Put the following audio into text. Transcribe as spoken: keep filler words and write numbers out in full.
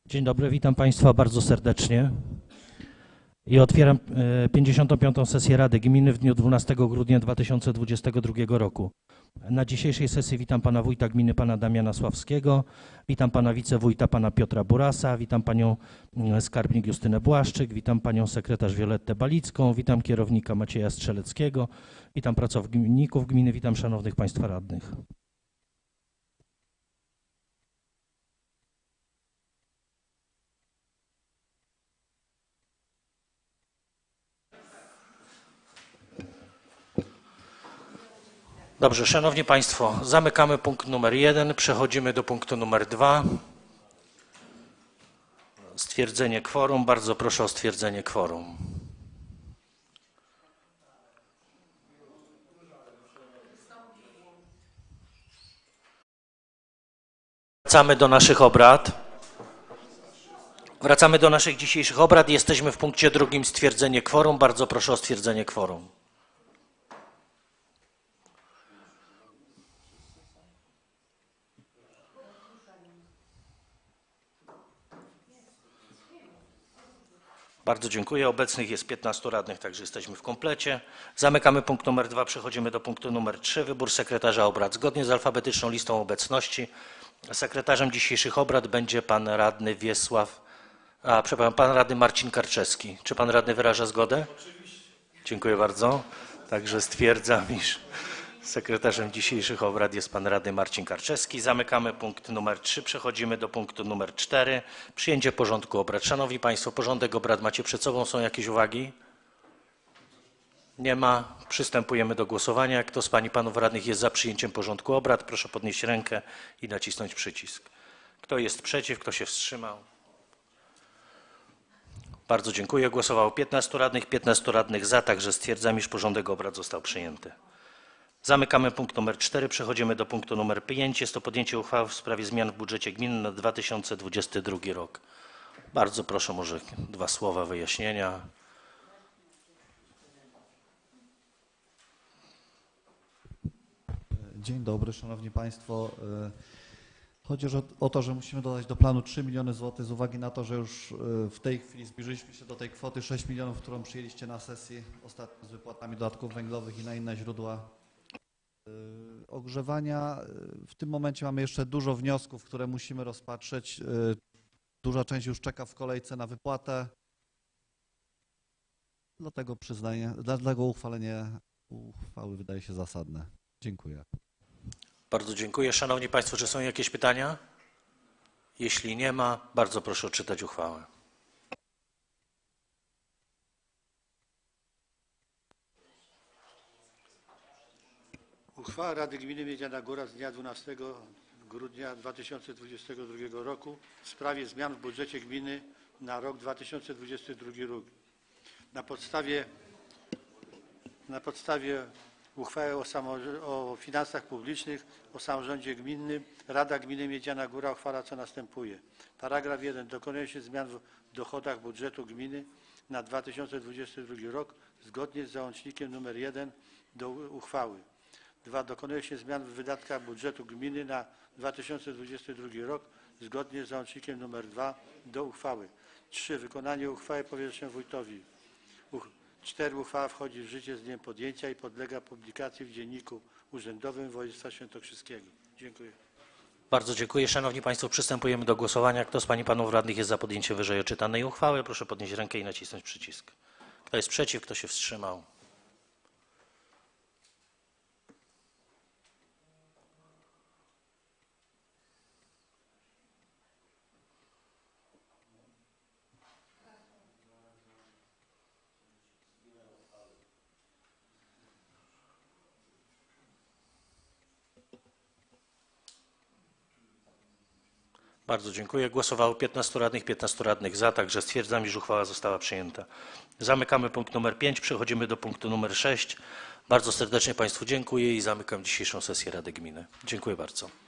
Dzień dobry, witam Państwa bardzo serdecznie i otwieram pięćdziesiątą piątą sesję Rady Gminy w dniu dwunastego grudnia dwa tysiące dwudziestego drugiego roku. Na dzisiejszej sesji witam Pana Wójta Gminy, Pana Damiana Sławskiego, witam Pana Wicewójta, Pana Piotra Burasa, witam Panią Skarbnik Justynę Błaszczyk, witam Panią Sekretarz Violettę Balicką, witam Kierownika Macieja Strzeleckiego, witam pracowników gminy, witam Szanownych Państwa Radnych. Dobrze, Szanowni Państwo, zamykamy punkt numer jeden, przechodzimy do punktu numer dwa. Stwierdzenie kworum. Bardzo proszę o stwierdzenie kworum. Wracamy do naszych obrad. Wracamy do naszych dzisiejszych obrad. Jesteśmy w punkcie drugim, stwierdzenie kworum. Bardzo proszę o stwierdzenie kworum. Bardzo dziękuję. Obecnych jest piętnastu radnych, także jesteśmy w komplecie. Zamykamy punkt numer dwa, przechodzimy do punktu numer trzy. Wybór sekretarza obrad. Zgodnie z alfabetyczną listą obecności sekretarzem dzisiejszych obrad będzie pan radny Wiesław, a przepraszam, pan radny Marcin Karczewski. Czy pan radny wyraża zgodę? Oczywiście. Dziękuję bardzo. Także stwierdzam, iż sekretarzem dzisiejszych obrad jest pan radny Marcin Karczewski. Zamykamy punkt numer trzy. Przechodzimy do punktu numer cztery. Przyjęcie porządku obrad. Szanowni Państwo, porządek obrad macie przed sobą. Są jakieś uwagi? Nie ma. Przystępujemy do głosowania. Kto z pań i panów radnych jest za przyjęciem porządku obrad, proszę podnieść rękę i nacisnąć przycisk. Kto jest przeciw? Kto się wstrzymał? Bardzo dziękuję. Głosowało piętnastu radnych, piętnastu radnych za, także stwierdzam, iż porządek obrad został przyjęty. Zamykamy punkt numer cztery, przechodzimy do punktu numer pięć. Jest to podjęcie uchwały w sprawie zmian w budżecie gminy na dwa tysiące dwudziesty drugi rok. Bardzo proszę, może dwa słowa wyjaśnienia. Dzień dobry, Szanowni Państwo. Chodzi o to, że musimy dodać do planu trzy miliony złotych z uwagi na to, że już w tej chwili zbliżyliśmy się do tej kwoty sześć milionów, którą przyjęliście na sesji ostatnio z wypłatami dodatków węglowych i na inne źródła ogrzewania. W tym momencie mamy jeszcze dużo wniosków, które musimy rozpatrzeć. Duża część już czeka w kolejce na wypłatę. Dlatego przyznanie, dlatego uchwalenie uchwały wydaje się zasadne. Dziękuję. Bardzo dziękuję. Szanowni Państwo, czy są jakieś pytania? Jeśli nie ma, bardzo proszę odczytać uchwałę. Uchwała Rady Gminy Miedziana Góra z dnia dwunastego grudnia dwa tysiące dwudziestego drugiego roku w sprawie zmian w budżecie gminy na rok dwa tysiące dwudziesty drugi rok. Na podstawie, na podstawie uchwały o, o finansach publicznych, o samorządzie gminnym Rada Gminy Miedziana Góra uchwala, co następuje. Paragraf jeden. Dokonuje się zmian w dochodach budżetu gminy na dwa tysiące dwudziesty drugi rok zgodnie z załącznikiem nr jeden do uchwały. dwa. Dokonuje się zmian w wydatkach budżetu gminy na dwa tysiące dwudziesty drugi rok zgodnie z załącznikiem nr dwa do uchwały. trzy. Wykonanie uchwały powierza się wójtowi. cztery. Uchwała wchodzi w życie z dniem podjęcia i podlega publikacji w Dzienniku Urzędowym Województwa Świętokrzyskiego. Dziękuję. Bardzo dziękuję. Szanowni Państwo, przystępujemy do głosowania. Kto z pań i panów radnych jest za podjęciem wyżej odczytanej uchwały, proszę podnieść rękę i nacisnąć przycisk. Kto jest przeciw? Kto się wstrzymał? Bardzo dziękuję. Głosowało piętnastu radnych, piętnastu radnych za, także stwierdzam, iż uchwała została przyjęta. Zamykamy punkt numer pięć, przechodzimy do punktu numer sześć. Bardzo serdecznie Państwu dziękuję i zamykam dzisiejszą sesję Rady Gminy. Dziękuję bardzo.